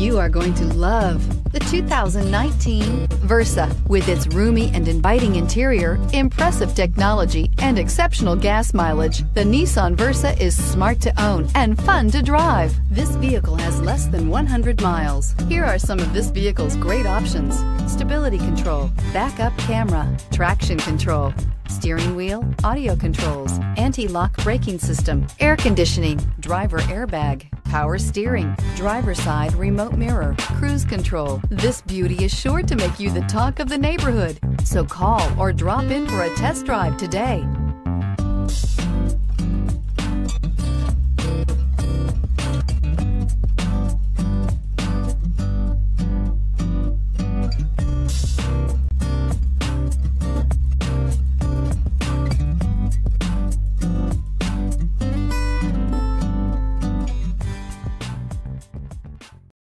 You are going to love the 2019 Versa. With its roomy and inviting interior, impressive technology, and exceptional gas mileage, the Nissan Versa is smart to own and fun to drive. This vehicle has less than 100 miles. Here are some of this vehicle's great options: stability control, backup camera, traction control, steering wheel audio controls, anti-lock braking system, air conditioning, driver airbag, power steering, driver side remote mirror, cruise control. This beauty is sure to make you the talk of the neighborhood. So call or drop in for a test drive today.